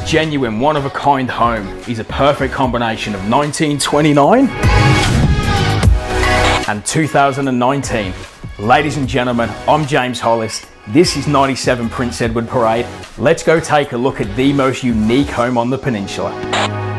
genuine, one-of-a-kind home is a perfect combination of 1929 and 2019. Ladies and gentlemen, I'm James Hollis. This is 97 Prince Edward Parade. Let's go take a look at the most unique home on the peninsula.